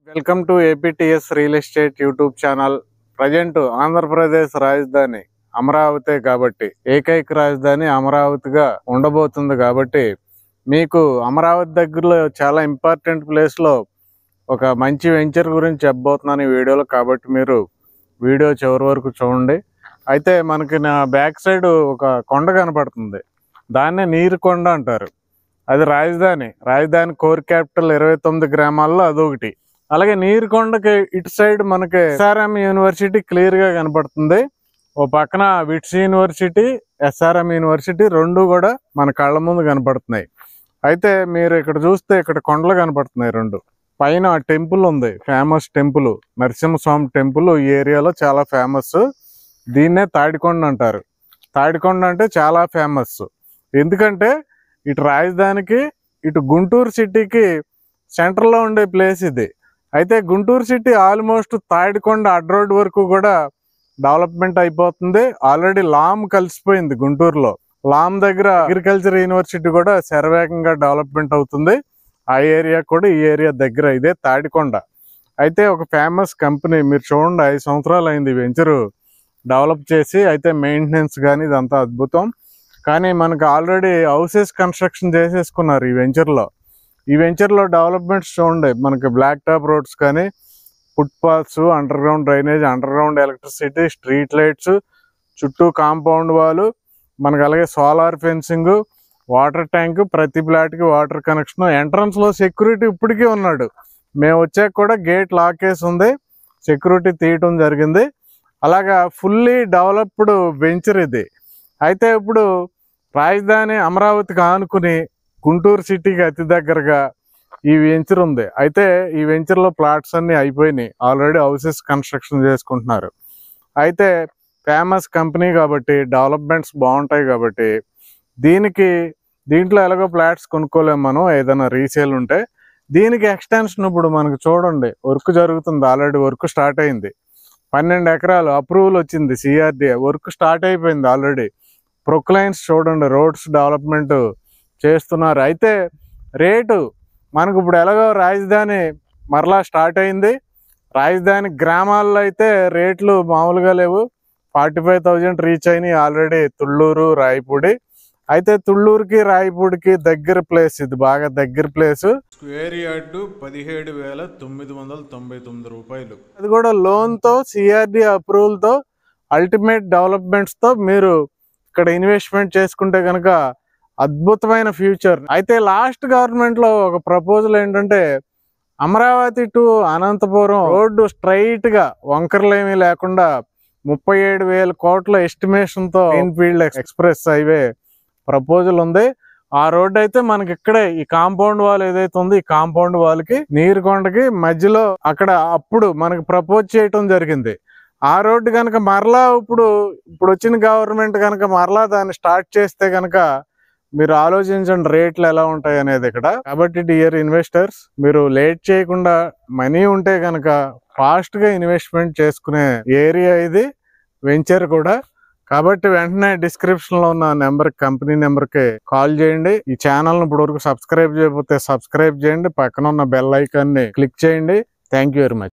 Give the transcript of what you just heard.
Welcome to APTS real estate YouTube channel. Present Andhra Pradesh రాజధాని అమరావతి కాబట్టి ఏకైక రాజధాని అమరావతిగా ఉండబోతుంది కాబట్టి మీకు అమరావతి దగ్గరలో చాలా ఇంపార్టెంట్ ప్లేస్లో ఒక మంచి వెంచర్ గురించి చెప్పబోతున్నాను ఈ వీడియోలో. కాబట్టి మీరు వీడియో చివరి వరకు చూడండి. అయితే మనకి నా బ్యాక్ సైడ్ ఒక కొండ కనపడుతుంది, దాన్నే నీరుకొండ అంటారు. అది రాజధాని కోర్ క్యాపిటల్ 29 గ్రామాల్లో అదొకటి. అలాగే నీరుకొండకి ఇటు సైడ్ మనకి ఎస్ఆర్ఎం యూనివర్సిటీ క్లియర్ గా కనపడుతుంది. ఓ పక్కన విట్స్ యూనివర్సిటీ, ఎస్ఆర్ఎం యూనివర్సిటీ రెండు కూడా మన కళ్ళ ముందు కనపడుతున్నాయి. అయితే మీరు ఇక్కడ చూస్తే ఇక్కడ కొండలు కనపడుతున్నాయి రెండు. పైన టెంపుల్ ఉంది, ఫేమస్ టెంపుల్ నరసింహస్వామి టెంపుల్ ఈ ఏరియాలో చాలా ఫేమస్. దీన్నే తాడికొండ అంటారు. తాడికొండ అంటే చాలా ఫేమస్, ఎందుకంటే ఇటు రాజధానికి ఇటు గుంటూరు సిటీకి సెంటర్లో ఉండే ప్లేస్ ఇది. అయితే గుంటూరు సిటీ ఆల్మోస్ట్ తాడికొండ అడ్ రోడ్ వరకు కూడా డెవలప్మెంట్ అయిపోతుంది. ఆల్రెడీ లామ్ కలిసిపోయింది గుంటూరులో. లామ్ దగ్గర అగ్రికల్చర్ యూనివర్సిటీ కూడా శరవేగంగా డెవలప్మెంట్ అవుతుంది. ఆ ఏరియా కూడా ఈ ఏరియా దగ్గర ఇదే తాడికొండ. అయితే ఒక ఫేమస్ కంపెనీ మీరు చూడండి, 5 సంవత్సరాలు అయింది వెంచరు డెవలప్ చేసి. అయితే మెయింటెనెన్స్ కానీ ఇదంతా అద్భుతం. కానీ మనకు ఆల్రెడీ హౌసెస్ కన్స్ట్రక్షన్ చేసేసుకున్నారు ఈ వెంచర్లో. ఈ వెంచర్లో డెవలప్మెంట్స్ చూడండి, మనకి బ్లాక్ టాప్ రోడ్స్ కానీ, footpaths, underground drainage, underground electricity, street lights, చుట్టూ కాంపౌండ్ వాల్, మనకు అలాగే సోలార్ ఫెన్సింగ్, వాటర్ ట్యాంక్, ప్రతి ఫ్లాట్కి వాటర్ కనెక్షన్. ఎంట్రన్స్లో సెక్యూరిటీ ఇప్పటికీ ఉన్నాడు. మేము వచ్చాక కూడా గేట్ లాక్ చేసి ఉంది, సెక్యూరిటీ తీయటం జరిగింది. అలాగా ఫుల్లీ డెవలప్డ్ వెంచర్ ఇది. అయితే ఇప్పుడు రాజధాని అమరావతికి ఆనుకుని గుంటూరు సిటీకి అతి దగ్గరగా ఈ వెంచర్ ఉంది. అయితే ఈ వెంచర్లో ప్లాట్స్ అన్నీ అయిపోయినాయి, ఆల్రెడీ హౌసెస్ కన్స్ట్రక్షన్ చేసుకుంటున్నారు. అయితే ఫేమస్ కంపెనీ కాబట్టి డెవలప్మెంట్స్ బాగుంటాయి కాబట్టి దీంట్లో ఎలాగో ఫ్లాట్స్ కొనుక్కోలేము మనం, ఏదైనా రీసేల్ ఉంటే. దీనికి ఎక్స్టెన్షన్ ఇప్పుడు మనకు చూడండి వర్క్ జరుగుతుంది, ఆల్రెడీ వర్క్ స్టార్ట్ అయింది. 12 ఎకరాలు అప్రూవల్ వచ్చింది సిఆర్డీఏ, వర్క్ స్టార్ట్ అయిపోయింది ఆల్రెడీ. ప్రొక్లైన్స్ చూడండి, రోడ్స్ డెవలప్మెంట్ చేస్తున్నారు. అయితే రేటు మనకు ఇప్పుడు ఎలాగో రాజధాని మరలా స్టార్ట్ అయింది. రాజధాని గ్రామాల్లో అయితే రేట్లు మామూలుగా లేవు, 45,000 రీచ్ అయినాయి ఆల్రెడీ తుళ్ళూరు, రాయపూడి. అయితే తుళ్ళూరుకి రాయపూడికి దగ్గర ప్లేస్ ఇది, బాగా దగ్గర ప్లేస్. స్క్వేర్ యార్డు 17,999 రూపాయలు. అది కూడా లోన్తో, సిఆర్డీ అప్రూవల్తో, అల్టిమేట్ డెవలప్మెంట్స్తో మీరు ఇక్కడ ఇన్వెస్ట్మెంట్ చేసుకుంటే కనుక అద్భుతమైన ఫ్యూచర్. అయితే లాస్ట్ గవర్నమెంట్లో ఒక ప్రపోజల్ ఏంటంటే Amaravati to Anantapuram road straight గా వంకరలేమీ లేకుండా 37,000 కోట్ల ఎస్టిమేషన్తో గ్రీన్ఫీల్డ్ ఎక్స్ప్రెస్ హైవే ప్రపోజల్ ఉంది. ఆ రోడ్డు అయితే మనకి ఇక్కడే ఈ కాంపౌండ్ వాల్ ఏదైతే ఉందో ఈ కాంపౌండ్ వాల్ కి నీరుకొండకి మధ్యలో అక్కడ అప్పుడు మనకి ప్రపోజ్ చేయటం జరిగింది. ఆ రోడ్డు కనుక మరలా ఇప్పుడు వచ్చిన గవర్నమెంట్ కనుక మరలా దాన్ని స్టార్ట్ చేస్తే కనుక మీరు ఆలోచించండి రేట్లు ఎలా ఉంటాయి అనేది ఇక్కడ. కాబట్టి డియర్ ఇన్వెస్టర్స్, మీరు లేట్ చేయకుండా మనీ ఉంటే కనుక ఫాస్ట్ గా ఇన్వెస్ట్మెంట్ చేసుకునే ఏరియా ఇది, వెంచర్ కూడా. కాబట్టి వెంటనే డిస్క్రిప్షన్ లో ఉన్న నెంబర్, కంపెనీ నెంబర్ కి కాల్ చేయండి. ఈ ఛానల్ ఇప్పుడు వరకు సబ్స్క్రైబ్ చేయకపోతే సబ్స్క్రైబ్ చేయండి, పక్కన ఉన్న బెల్ ఐకాన్ ని క్లిక్ చేయండి. Thank you very much.